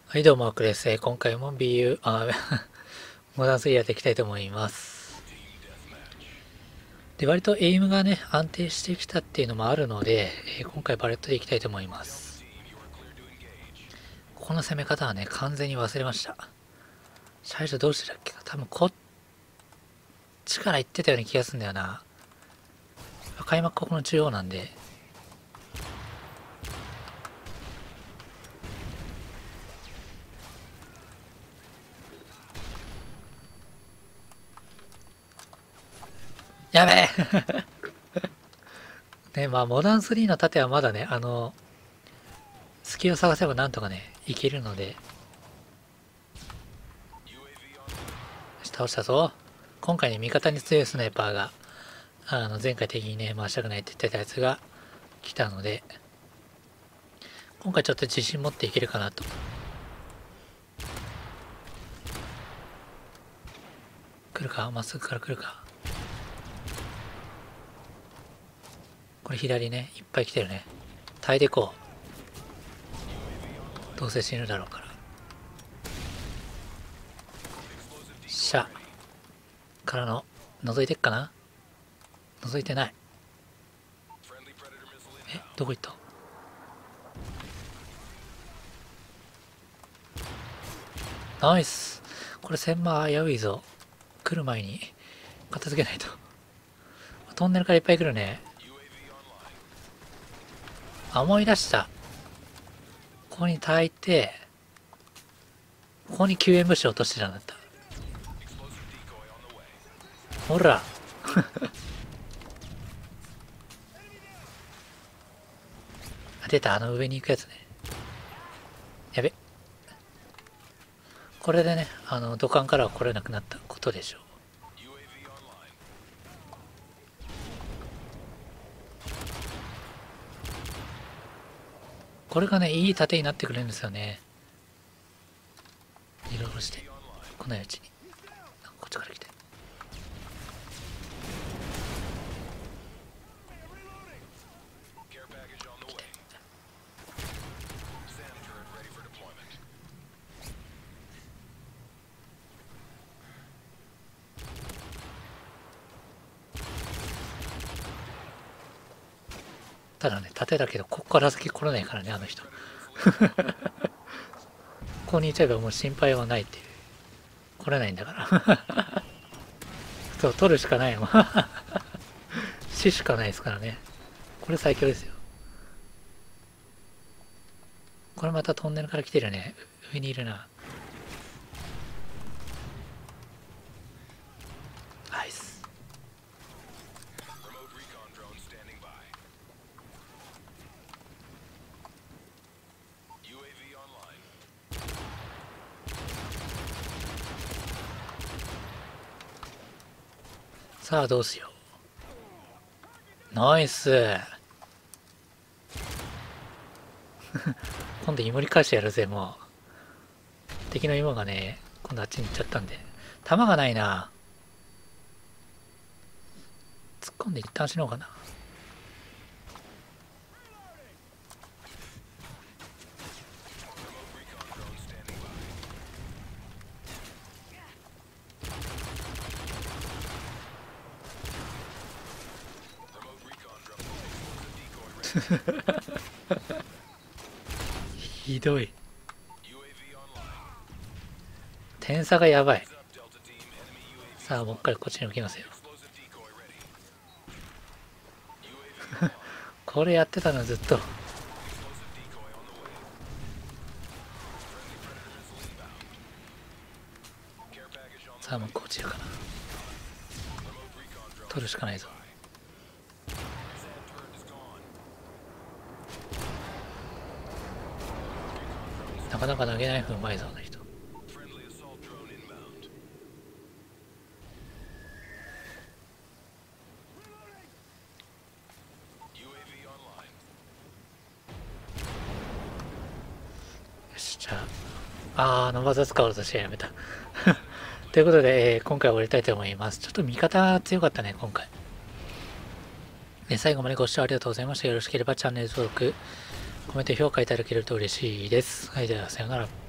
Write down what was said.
はい、どうも、アクです。今回も モダンスリーやっていきたいと思います。で、割とエイムがね、安定してきたっていうのもあるので、今回バレットでいきたいと思います。この攻め方はね、完全に忘れました。最初どうしてたっけな、多分こっちから行ってたような気がするんだよな。開幕ここの中央なんで。やべえね、まあ、モダン3の盾はまだね、隙を探せばなんとかね、いけるので。倒したぞ。今回ね、味方に強いスナイパーが、前回敵にね、回したくないって言ってたやつが来たので、今回ちょっと自信持っていけるかなと。来るか、まっすぐから来るか。これ左ね、いっぱい来てるね。耐えてこう。どうせ死ぬだろうから。シャからの、覗いてっかな。覗いてない。え、どこ行った。ナイス。これ千万危ういぞ。来る前に片付けないと。トンネルからいっぱい来るね。あ、思い出した。ここに焚いて、ここに救援物資を落としてたんだった。ほら出た、あの上に行くやつね。やべ。これでね、土管からは来れなくなったことでしょう。これがね、いい盾になってくれるんですよね。いろいろして。来ないうちに。こっちから来て。ただね、盾だけど、ここから先来れないからね、あの人。ここにいちゃえばもう心配はないっていう。来れないんだからそう、取るしかないもん死しかないですからね。これ最強ですよ。これまたトンネルから来てるね。上にいるな。ナイス。さあどうしよう。ナイス今度イモリ返してやるぜ。もう敵の芋がね、今度あっちに行っちゃったんで。弾がないな。突っ込んで一旦死のうかな。ひどい。点差がやばい。さあもう一回こっちに置きますよ。これやってたのずっと。さあもうこっちかな。取るしかないぞ。なかなか投げない分うまいぞあの人。よし、じゃあノバザ使おうとしてやめたということで、今回は終わりたいと思います。ちょっと味方強かったね今回。最後までご視聴ありがとうございました。よろしければチャンネル登録、コメント、評価いただけると嬉しいです。はい、ではさようなら。